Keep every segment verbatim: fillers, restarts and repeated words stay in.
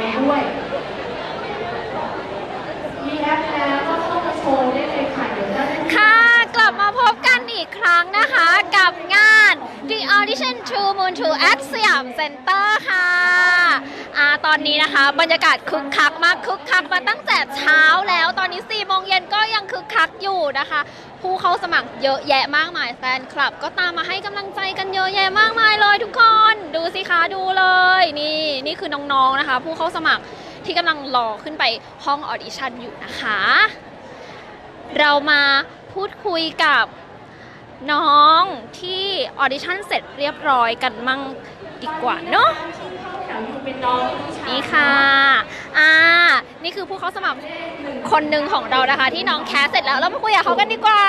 ด้วยมีแอปแล้วก็เข้ามาโชว์ได้เลยค่ะเดี๋ยวจะค่ะกลับมาพบกันอีกครั้งนะคะกับงาน The Audition to Moon to at สยามเซ็นเตอร์ค่ะอ่าตอนนี้นะคะบรรยากาศคึกคักมากคึกคักมาตั้งแต่เช้าแล้วตอนนี้สี่โมงเย็นก็ยังคึกคักอยู่นะคะผู้เข้าสมัครเยอะแยะมากมายแฟนคลับก็ตามมาให้กำลังใจกันเยอะแยะมากมายเลยทุกคนดูสิคะดูเลยนี่นี่คือน้องๆนะคะผู้เข้าสมัครที่กำลังรอขึ้นไปห้องออดิชั่นอยู่นะคะเรามาพูดคุยกับน้องที่ออดิชั่นเสร็จเรียบร้อยกันมั่งดีกว่าเนาะนี่ค่ะอ่านี่คือผู้เข้าสมัครคนหนึ่งของเรานะคะที่น้องแคสเสร็จแล้วเรามาคุยกับเขากันดีกว่า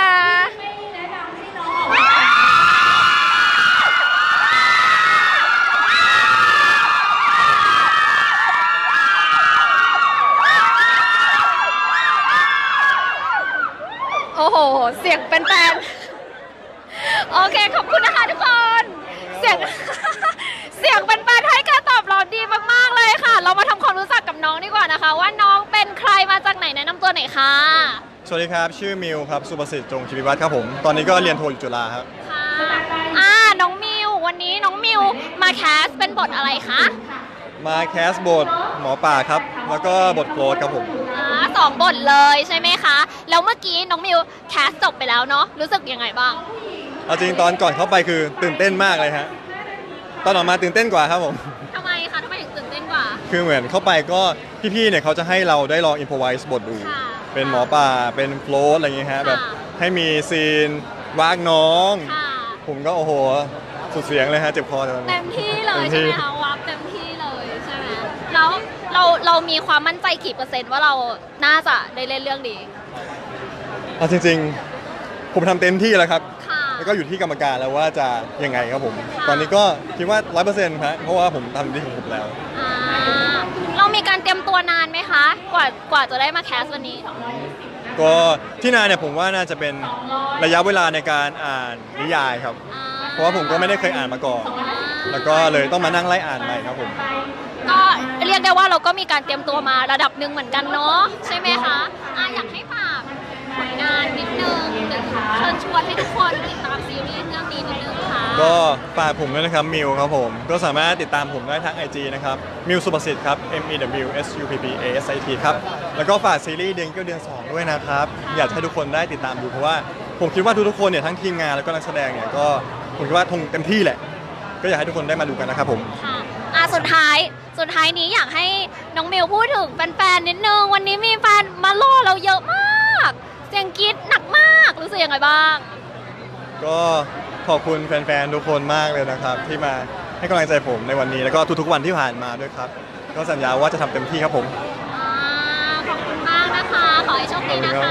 โอ้โหเสียงเป็นแฟนโอเคขอบคุณนะคะทุกคนเสียงเสียงเป็นแฟนให้การตอบรับดีมากๆเลยค่ะเรามาทำความรู้จักกับน้องดีกว่านะคะว่าน้องเป็นใครมาจากไหนแนะนำตัวหน่อยค่ะสวัสดีครับชื่อมิวครับสุประสิทธิ์จงชีวิวัฒน์ครับผมตอนนี้ก็เรียนโทอยู่จุฬาครับค่ะอ่าน้องมิววันนี้น้องมิวมาแคสเป็นบทอะไรคะมาแคสบทหมอป่าครับแล้วก็บทโกรธครับผมอ่าสองบทเลยใช่ไหมคะแล้วเมื่อกี้น้องมิวแคสจบไปแล้วเนาะรู้สึกยังไงบ้างเอาจริงตอนก่อนเข้าไปคือตื่นเต้นมากเลยฮะตอนออกมาตื่นเต้นกว่าครับผมทำไมคะทำไมถึงตื่นเต้นกว่าคือเหมือนเข้าไปก็พี่ๆเนี่ยเขาจะให้เราได้ลองอิมพอไวส์บทดูเป็นหมอป่าเป็นโฟลตอะไรอย่างเงี้ยฮะแบบให้มีซีนวากน้องผมก็โอ้โหสุดเสียงเลยฮะเจ็บคอเต็มที่เลยใช่ไหมคะวับเต็มที่เลยใช่ไหมแล้วเราเรามีความมั่นใจกี่เปอร์เซ็นต์ว่าเราน่าจะได้เล่นเรื่องนี้เอาจริงๆผมทำเต็มที่แล้วครับแล้วก็อยู่ที่กรรมการแล้วว่าจะยังไงครับผมตอนนี้ก็คิดว่าร้อยเปอร์เซ็นต์ครับเพราะว่าผมทำที่ของผมแล้วเรามีการเตรียมตัวนานไหมคะกว่ากว่าจะได้มาแคสวันนี้ก็ที่นานเนี่ยผมว่าน่าจะเป็นระยะเวลาในการอ่านนิยายครับเพราะว่าผมก็ไม่ได้เคยอ่านมาก่อนแล้วก็เลยต้องมานั่งไล่อ่านใหม่ครับผมก็เรียกได้ว่าเราก็มีการเตรียมตัวมาระดับหนึ่งเหมือนกันเนาะใช่ไหมคะอ่ะอยากให้ฝากผลงานนิดนึงเชิญชวนให้ทุกคนติดตามซีรีส์เรื่องนี้นิดนึงค่ะก็ฝากผมด้วยนะครับมิวครับผมก็สามารถติดตามผมได้ทาง ไอ จี นะครับมิวสุประสิทธิ์ครับ M E W S U P P A S I T ครับแล้วก็ฝากซีรีส์เดือนเก้าเดือนสองด้วยนะครับอยากให้ทุกคนได้ติดตามดูเพราะว่าผมคิดว่าทุกๆคนเนี่ยทั้งทีมงานแล้วก็นักแสดงเนี่ยก็ผมคิดว่าทงเต็มที่แหละก็อยากให้ทุกคนได้มาดูกันนะครับผมค่ะอ่ะสุดท้ายสุดท้ายนี้อยากให้น้องมิวพูดถึงแฟนๆนิดนึงวันนี้มีแฟนมาล่อเราเยอะมากเสียงกรี๊ดหนักมากรู้สึกยังไงบ้างก็ขอบคุณแฟนๆทุกคนมากเลยนะครับที่มาให้กำลังใจผมในวันนี้แล้วก็ทุกๆวันที่ผ่านมาด้วยครับก็สัญญาว่าจะทำเต็มที่ครับผมขอบคุณมากนะคะขอให้โชคดีนะคะ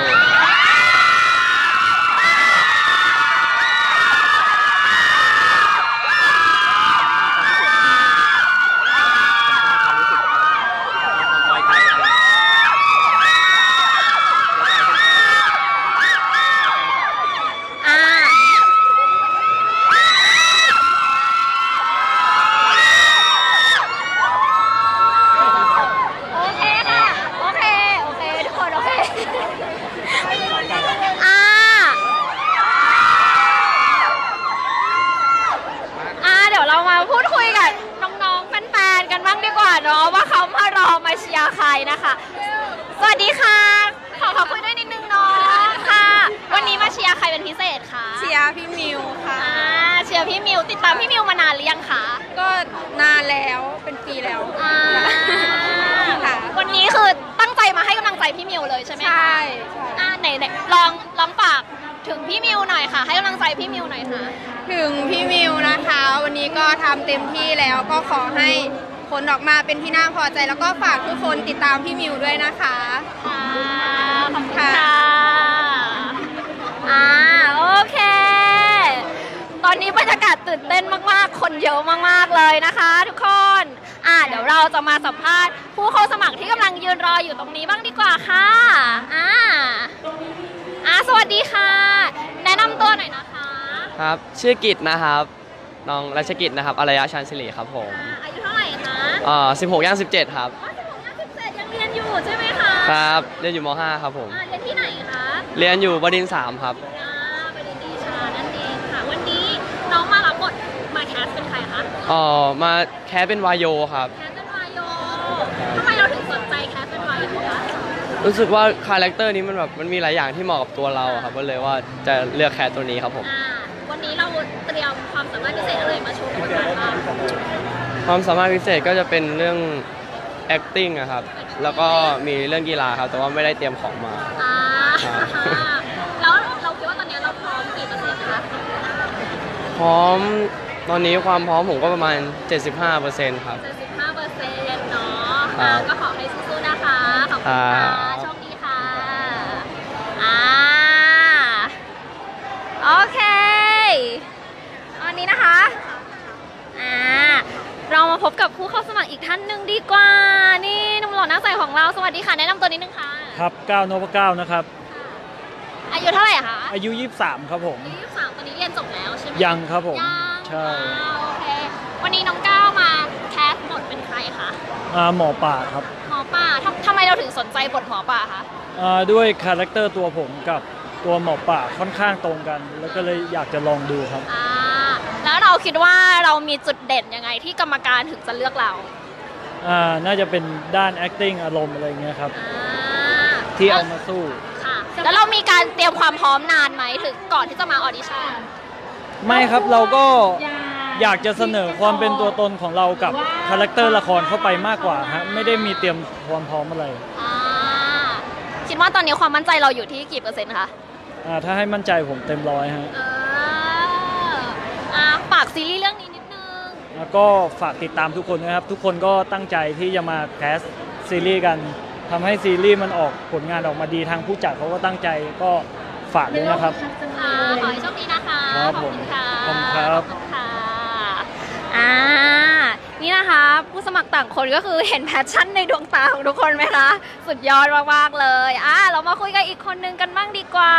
ว่าเขามารอมาเชียร์ใครนะคะสวัสดีค่ะขอขอบคุณด้วยนิดนึงเนาะค่ะวันนี้มาเชียร์ใครเป็นพิเศษคะเชียร์พี่มิวค่ะเชียร์พี่มิวติดตามพี่มิวมานานหรือยังคะก็นานแล้วเป็นปีแล้วค่ะวันนี้คือตั้งใจมาให้กำลังใจพี่มิวเลยใช่ไหมคะใช่อ่าไหนไหนลองลองฝากถึงพี่มิวหน่อยค่ะให้กำลังใจพี่มิวหน่อยค่ะถึงพี่มิวนะคะวันนี้ก็ทำเต็มที่แล้วก็ขอให้ผลออกมาเป็นที่น่าพอใจแล้วก็ฝากทุกคนติดตามพี่มิวด้วยนะคะค่ะขอบคุณค่ะอ่าโอเคตอนนี้บรรยากาศตื่นเต้นมากๆคนเยอะมากๆเลยนะคะทุกคนอ่าเดี๋ยวเราจะมาสัมภาษณ์ผู้เข้าสมัครที่กำลังยืนรออยู่ตรงนี้บ้างดีกว่าค่ะอ่าอ่าสวัสดีค่ะแนะนำตัวหน่อยนะคะครับชื่อกิตนะครับน้องรัชกิจนะครับอารยะชันศิริครับผมอายุเท่าไหร่คะอ่าสิบหกย่างสิบเจ็ดครับสิบหกใช่ไหมคะครับเรียนอยู่ม ห้า ครับผมอ่าเรียนที่ไหนคะเรียนอยู่บดินทร์สามครับอ่าบดินทร์ดีชานั่นเองค่ะ วันนี้น้องมารับบทมาแคสเป็นใครคะอ๋อ มาแคสเป็นวายโยครับแคสเป็นวายโยทำไมเราถึงสนใจแคสเป็นวายโยคะรู้สึกว่าคาแรคเตอร์นี้มันแบบมันมีหลายอย่างที่เหมาะกับตัวเราครับก็เลยว่าจะเลือกแคสตัวนี้ครับผมอ่าวันนี้เราเตรียมความสามารถพิเศษอะไรมาโชว์กรรมการบ้างความสามารถพิเศษก็จะเป็นเรื่อง acting อะครับ แล้วก็มีเรื่องกีฬาครับ แต่ว่าไม่ได้เตรียมของมาอ่าครับแล้วเราคิดว่าตอนนี้เราพร้อมกี่เปอร์เซ็นต์คะพร้อม ตอนนี้ความพร้อมผมก็ประมาณ เจ็ดสิบห้าเปอร์เซ็นต์ ครับเจ็ดสิบห้าเปอร์เซ็นต์เนาะครัอ่าบก็ขอให้สู้ๆนะคะ ขอบคุณค่ะครับโชคดีค่ะ อ่า โอเค วันนี้นะคะ อ่า เรามาพบกับผู้เข้าสมัครอีกท่านหนึ่งดีกว่า นี่หนุ่มหล่อหน้าใสของเรา สวัสดีค่ะ แนะนำตัวนิดนึงค่ะครับก้าวนพเก้านะครับอายุเท่าไหร่คะอายุ ยี่สิบสาม ครับผมอายุยี่สิบสามตอนนี้เรียนจบแล้วใช่ไหมยังครับผมยังใช่อ่าโอเค วันนี้น้องก้าวมาแคสบทเป็นใครคะอ่าหมอป่าครับหมอป่าทำทำไมเราถึงสนใจบทหมอป่าคะอ่าด้วยคาแรคเตอร์ตัวผมกับตัวหมอป่าค่อนข้างตรงกัน แล้วก็เลยอยากจะลองดูครับอ่า แล้วเราคิดว่าเรามีจุดเด่นยังไงที่กรรมการถึงจะเลือกเราอ่าน่าจะเป็นด้าน acting อารมณ์อะไรเงี้ยครับอ่าที่เอามาสู้ค่ะ แล้วเรามีการเตรียมความพร้อมนานไหมถึงก่อนที่จะมาออดิชั่นไม่ครับเราก็อยากจะเสนอความเป็นตัวตนของเรากับคาแรคเตอร์ละครเข้าไปมากกว่าฮะไม่ได้มีเตรียมความพร้อมอะไรอ่า คิดว่าตอนนี้ความมั่นใจเราอยู่ที่กี่เปอร์เซ็นต์คะอ่าถ้าให้มั่นใจผมเต็มร้อยฮะเอออ่าฝากซีรีส์เรื่องนี้นิดนึงแล้วก็ฝากติดตามทุกคนนะครับ ทุกคนก็ตั้งใจที่จะมาแคสซีรีส์กันทำให้ซีรีส์มันออกผลงานออกมาดีทางผู้จัดเขาก็ตั้งใจก็ฝากด้วยนะครับอ่าขอให้โชคดีนะคะครับขอบคุณค่ะผมขอบคุณครับขอบคุณค่ะอ่านี่นะคะ ผู้สมัครต่างคนก็คือเห็นแพชชั่นในดวงตาของทุกคนไหมคะ สุดยอดมากๆเลยอ่าเรามาคุยกันอีกคนนึงกันบ้างดีกว่า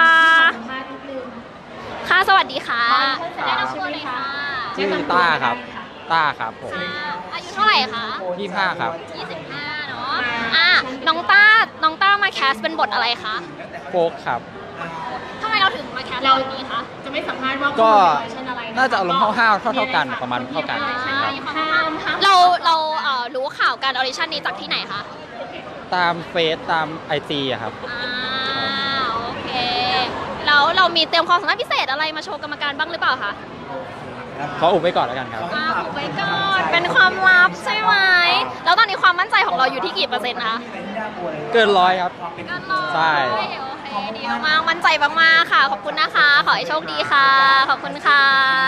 ค่ะสวัสดีค่ะแนะนำตัวหน่อยค่ะชื่อต้าครับ ต้าครับผมค่ะอายุเท่าไหร่คะยี่สิบห้าครับยี่สิบห้าเนาะอ่าน้องต้าน้องต้ามาแคสเป็นบทอะไรคะโฟกครับทำไมเราถึงมาแคสบทนี้คะจะไม่สัมภาษณ์ว่าก็น่าจะอารมณ์ห้าวๆเท่าๆกันประมาณเท่ากันครับเราเราเอ่อรู้ข่าวการออดิชั่นนี้จากที่ไหนคะตามเฟซตามไอจีอะครับอ่าโอเคแล้วเรามีเตรียมความสามารถพิเศษอะไรมาโชว์กรรมการบ้างหรือเปล่าคะขออุบไว้ก่อนแล้วกันครับอ่าอุบไว้ก่อนเป็นความลับใช่ไหมแล้วตอนนี้ความมั่นใจของเราอยู่ที่กี่เปอร์เซ็นต์คะเกินร้อยครับก็รอใช่โอเคดีมากๆมั่นใจมากๆค่ะ ขอบคุณนะคะ ขอให้โชคดีค่ะ ขอบคุณค่ะ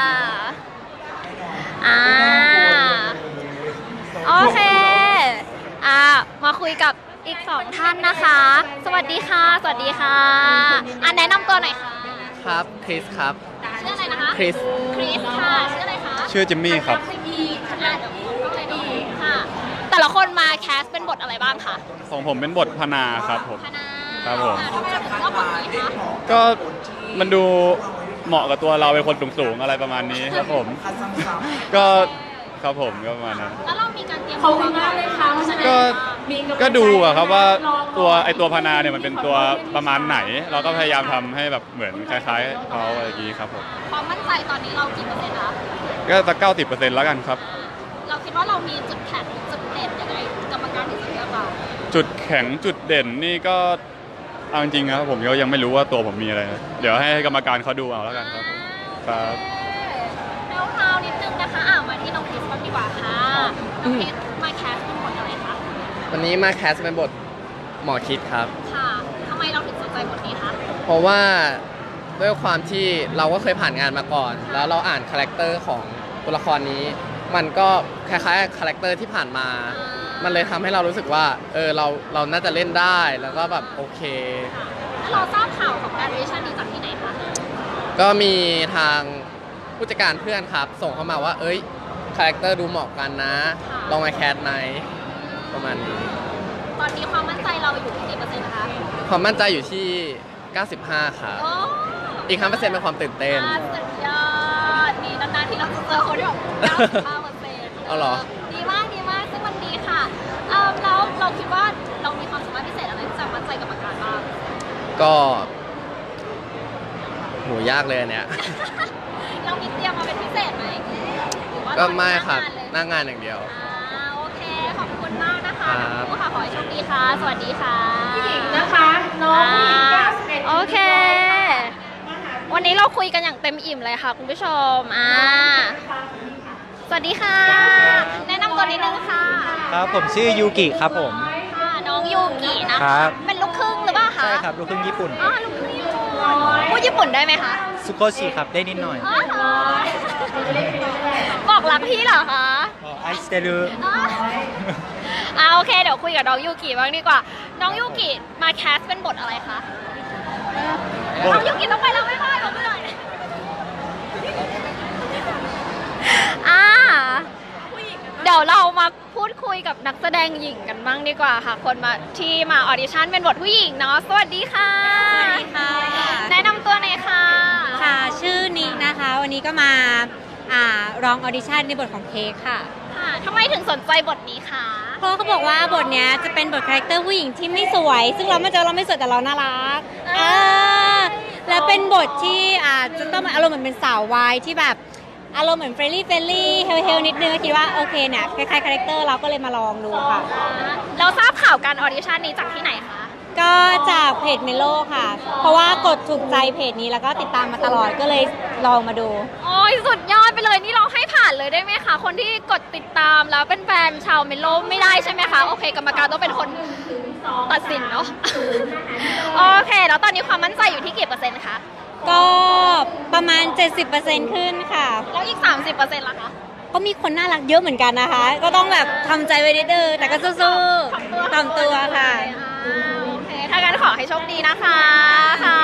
อ่าโอเคอ่ามาคุยกับอีกสองท่านนะคะ สวัสดีค่ะ สวัสดีค่ะอ่าแนะนำตัวหน่อยค่ะครับ คริสครับชื่ออะไรนะคะคริสคริสค่ะ ชื่ออะไรคะชื่อจิมมี่ครับคณะเดี๋ยวผมต้องเลยดีค่ะ แต่ละคนมาแคสเป็นบทอะไรบ้างคะของผมเป็นบทพนาครับผมคณะครับผมทำไมเราถึงเลือกบทนี้คะก็มันดูเหมาะกับตัวเราเป็นคนสูงๆอะไรประมาณนี้ครับผม ก็ครับผมก็ประมาณนั้นแล้วเรามีการเตรียมตัวมากเลยค่ะก็ก็ดูอะครับว่าตัวไอตัวพนาเนี่ยมันเป็นตัวประมาณไหน เราก็พยายามทำให้แบบเหมือนคล้ายๆเขาอะไรอย่างนี้ครับผมความมั่นใจตอนนี้เรากี่เปอร์เซ็นต์คะก็สักเก้าสิบเปอร์เซ็นต์แล้วกันครับเราคิดว่าเรามีจุดแข็งจุดเด่นยังไงกรรมการถึงจะเลือกเราจุดแข็งจุดเด่นนี่ก็เอาจริงๆครับผมก็ยังไม่รู้ว่าตัวผมมีอะไรนะเดี๋ยวให้กรรมการเขาดูเอาแล้วกันครับครับแล้วคราวนิดนึงนะคะอ่ามาที่น้องคริสบ้างดีกว่าค่ะน้องคริสมาแคสเป็นบทอะไรคะวันนี้มาแคสเป็นบทหมอคิดครับค่ะทำไมเราถึงสนใจบทนี้คะเพราะว่าด้วยความที่เราก็เคยผ่านงานมาก่อน แล้วเราอ่านคาแรคเตอร์ของตัวละครนี้ มันก็คล้ายๆคาแรคเตอร์ที่ผ่านมา มันเลยทำให้เรารู้สึกว่าเออเราเราน่าจะเล่นได้แล้วก็แบบโอเคแล้วเราทราบข่าวของการออดิชั่นนี้จากที่ไหนคะก็มีทางผู้จัดการเพื่อนครับ ส่งเข้ามาว่า เอ้ยคาแรคเตอร์ดูเหมาะกันนะ ลองมาแคสไหมประมาณนี้ตอนนี้ความมั่นใจเราอยู่ที่กี่เปอร์เซ็นต์นะคะความมั่นใจอยู่ที่ เก้าสิบห้าครับโอ้อีกห้าเปอร์เซ็นต์เป็นความตื่นเต้นสุดยอดนี่นานๆที่เราจะเจอคนที่แบบเก้าสิบห้าเปอร์เซ็นต์เอาเหรอดีมากดีมากซึ่งมันดีค่ะเออแล้วเราคิดว่าเรามีความสามารถก็โหยากเลยอันเนี้ยเรามีเตรียมมาเป็นพิเศษไหมหรือว่าก็ไม่ครับหน้างานเลยหน้างานอย่างเดียวอ่าโอเคขอบคุณมากนะคะครับทั้งคู่ค่ะขอให้โชคดีค่ะ สวัสดีค่ะผู้หญิงนะคะน้องผู้หญิงเก้าสิบเอ็ดโอเค วันนี้เราคุยกันอย่างเต็มอิ่มเลยค่ะคุณผู้ชมอ่าสวัสดีค่ะ แนะนำตัวนิดนึงค่ะครับผมชื่อยูกิครับผมค่ะน้องยูกินะครัคะบเป็นลูกครึ่งหรือเปล่าคะใช่ครับลูกครึ่งญี่ปุ่นอ๋อลูกครึ่งญี่ปุ่นพูดญี่ปุ่นได้ไหมคะซุโกชิครับได้นิดหน่อยอ๋อเหรอบอกรักพี่เหรอคะไอสเตลูอ๋ออ่าโอเคเดี๋ยวคุยกับน้องยูกิบ้างดีกว่า น้องยูกิมาแคสเป็นบทอะไรคะบทน้องยูกิต้องไปแล้วไม่ได้บอกไปหน่อยอ่าเดี๋ยวเรามาพูดคุยกับนักแสดงหญิงกันบ้างดีกว่าค่ะ คนมาที่มาออดิชั่นเป็นบทผู้หญิงเนาะสวัสดีค่ะสวัสดีค่ะแนะนำตัวหน่อยค่ะค่ะ ชื่อนิกนะคะ วันนี้ก็มาอ่าร้องออดิชั่นในบทของเค้กค่ะค่ะทำไมถึงสนใจบทนี้คะเพราะเขาบอกว่าบทเนี้ยจะเป็นบทคาแรคเตอร์ผู้หญิงที่ไม่สวย ซึ่งเราไม่เจอเราไม่สวยแต่เราน่ารักเออแล้วเป็นบทที่อ่าจะต้องอารมณ์เหมือนเป็นสาววายที่แบบอารมณ์เหมือนเฟรนลี่เฟรนลี่เฮลเฮลนิดนึงก็คิดว่าโอเคเนี่ยคล้ายๆคาแรคเตอร์เราก็เลยมาลองดูค่ะเราทราบข่าวการออดิชั่นนี้จากที่ไหนคะก็จากเพจเมโลค่ะ เพราะว่ากดถูกใจเพจนี้แล้วก็ติดตามมาตลอดก็เลยลองมาดูโอ้ยสุดยอดไปเลยนี่เราให้ผ่านเลยได้ไหมคะ คนที่กดติดตามแล้วเป็นแฟนชาวเมโลไม่ได้ใช่ไหมคะ โอเค กรรมการต้องเป็นคนตัดสินเนาะ โอเค แล้วตอนนี้ความมั่นใจอยู่ที่กี่เปอร์เซ็นต์คะก็ประมาณ เจ็ดสิบเปอร์เซ็นต์ ขึ้นค่ะแล้วอีก สามสิบเปอร์เซ็นต์ล่ะคะก็มีคนน่ารักเยอะเหมือนกันนะคะ ก็ต้องแบบทำใจไว้นิดนึงแต่ก็สู้ๆทำตัวค่ะอ่าโอเค ถ้างั้นขอให้โชคดีนะคะค่ะ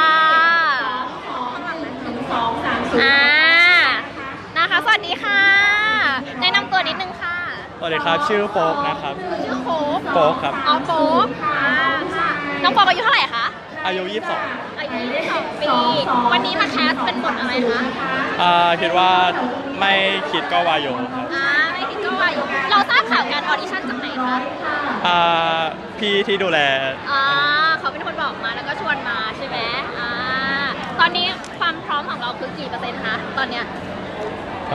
อ่านะคะ สวัสดีค่ะ แนะนำตัวนิดนึงค่ะสวัสดีครับชื่อโฟกนะครับชื่อโค้กโฟกครับอ๋อโค้กอ่าค่ะน้องโค้กอายุเท่าไหร่คะอายุยี่สิบสองอายุยี่สิบสองปี วันนี้มาแคสเป็นบทอะไรคะอ่าคิดว่าไม่คิดก็วายโยครับอ่า ไม่คิดก็ว่าอยู่เราทราบข่าวการออดิชั่นจากไหนคะอ่าพี่ที่ดูแลอ่า เขาเป็นคนบอกมาแล้วก็ชวนมาใช่ไหมอ่า ตอนนี้ความพร้อมของเราคือกี่เปอร์เซ็นต์คะ ตอนเนี้ยก็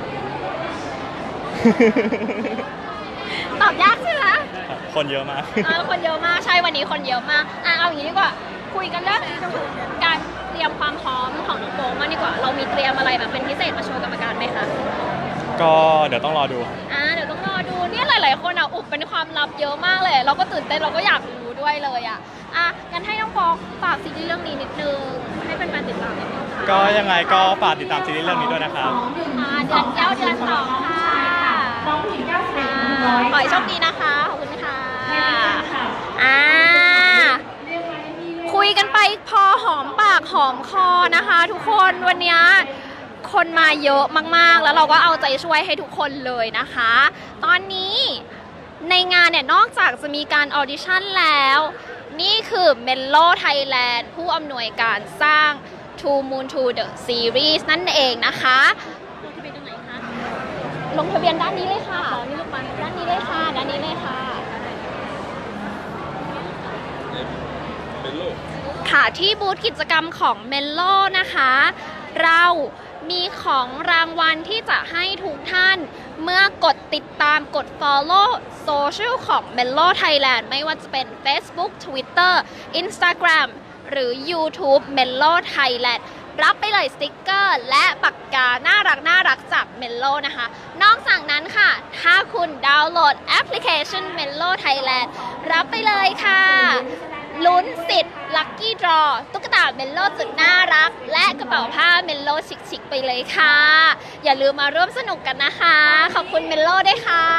ตอบยากใช่ไหมคนเยอะมากเออคนเยอะมาก ใช่ วันนี้คนเยอะมาก อ่ะ เอาอย่างนี้ดีกว่า คุยกันเรื่องการเตรียมความพร้อมของน้องโป๊งมากดีกว่า เรามีเตรียมอะไรแบบเป็นพิเศษมาโชว์กรรมการไหมคะก็เดี๋ยวต้องรอดูอ่า เดี๋ยวต้องรอดู เนี่ยหลาย ๆ คนอ่ะ อุบเป็นความลับเยอะมากเลย เราก็ตื่นเต้น เราก็อยากรู้ด้วยเลยอ่ะ อ่ะ งั้นให้น้องโป๊งฝากซีรีส์เรื่องนี้นิดนึง ให้แฟนๆติดตามนิดนึงค่ะก็ยังไงก็ฝากติดตามซีรีส์เรื่องนี้ด้วยนะครับอ่าเดือนเก้าเดือนสองค่ะน้องผู้หญิงเก้าสิบเอ็ดขอให้โชคดีนะคะ ขอบคุณค่ะอ่าคุยกันไปพอหอมปากหอมคอนะคะ ทุกคนวันนี้คนมาเยอะมากๆ แล้วเราก็เอาใจช่วยให้ทุกคนเลยนะคะ ตอนนี้ในงานเนี่ยนอกจากจะมีการออดิชั่นแล้ว นี่คือ Mello Thailand ผู้อำนวยการสร้าง Two Moon to the Series นั่นเองนะคะลงทะเบียนตรงไหนคะ ลงทะเบียนด้านนี้เลยค่ะนี่ลูกบอลด้านนี้เลยค่ะ ด้านนี้เลยค่ะ ค่ะที่บูธกิจกรรมของ Mello นะคะ เรามีของรางวัลที่จะให้ทุกท่านเมื่อกดติดตามกด follow โซเชียลของ Mello Thailand ไม่ว่าจะเป็น Facebook Twitter Instagram หรือ YouTube Mello Thailand รับไปเลยสติกเกอร์และปากกาน่ารักน่ารักจาก Mello นะคะ นอกจากนั้นค่ะ ถ้าคุณดาวน์โหลดแอปพลิเคชัน Mello Thailand รับไปเลยค่ะลุ้นสิทธิ์ Lucky Draw ตุ๊กตาเมลโล่สุดน่ารักและกระเป๋าผ้าเมลโล่ชิคๆไปเลยค่ะอย่าลืมมาร่วมสนุกกันนะคะขอบคุณเมลโล่ด้วยค่ะ